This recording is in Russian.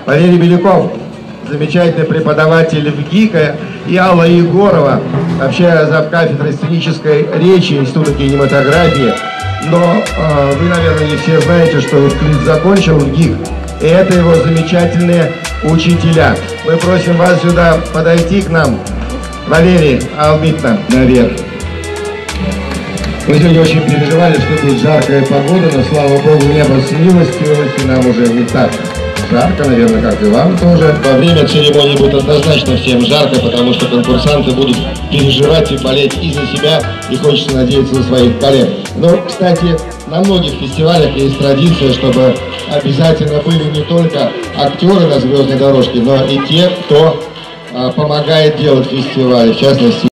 Валерий Беляков, замечательный преподаватель в ГИКа, и Алла Егорова, вообще завкафедрой сценической речи Института кинематографии. Но вы, наверное, не все знаете, что Евклид закончил в ГИК, и это его замечательные учителя. Мы просим вас сюда подойти к нам. Валерий, Алмитна, наверх. Мы сегодня очень переживали, что будет жаркая погода, но, слава богу, небо снилось, и нам уже не так жарко, наверное, как и вам тоже. Во время церемонии будет однозначно всем жарко, потому что конкурсанты будут переживать и болеть и за себя, и хочется надеяться на своих коллег. Но, кстати, на многих фестивалях есть традиция, чтобы обязательно были не только актеры на звездной дорожке, но и те, кто помогает делать фестивали, в частности,